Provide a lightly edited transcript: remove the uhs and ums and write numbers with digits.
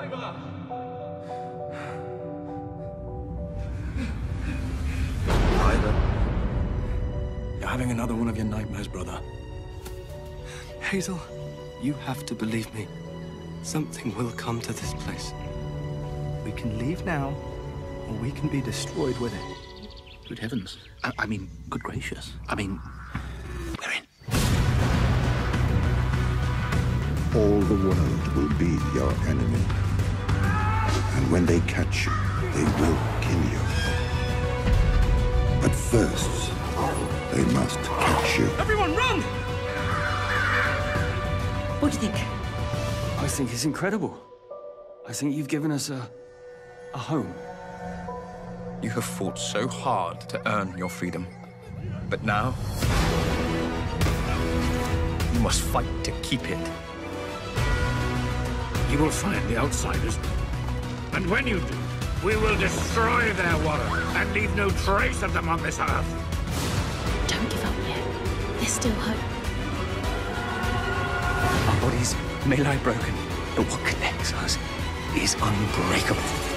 You're having another one of your nightmares, brother. Hazel, you have to believe me. Something will come to this place. We can leave now, or we can be destroyed with it. Good heavens. I mean, good gracious. I mean, we're in. All the world will be your enemy. And when they catch you, they will kill you. But first, they must catch you. Everyone, run! What do you think? I think it's incredible. I think you've given us a home. You have fought so hard to earn your freedom. But now, you must fight to keep it. You will find the outsiders. And when you do, we will destroy their water and leave no trace of them on this earth. Don't give up yet. There's still hope. Our bodies may lie broken, but what connects us is unbreakable.